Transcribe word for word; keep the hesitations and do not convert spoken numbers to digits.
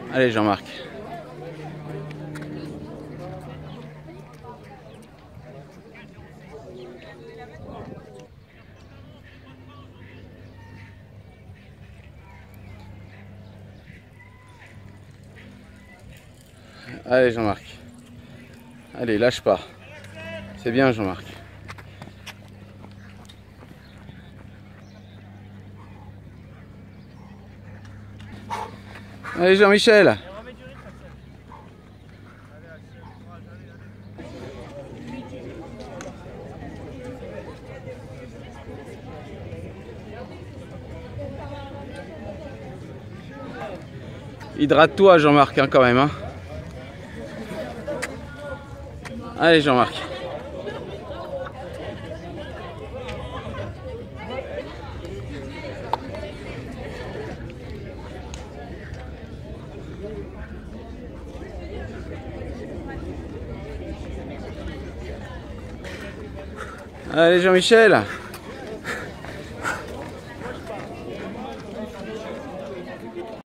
Allez Jean-Marc. Allez Jean-Marc. Allez, lâche pas. C'est bien Jean-Marc. Allez Jean-Michel. Hydrate-toi Jean-Marc hein, quand même. Hein. Allez Jean-Marc. Allez Jean-Michel.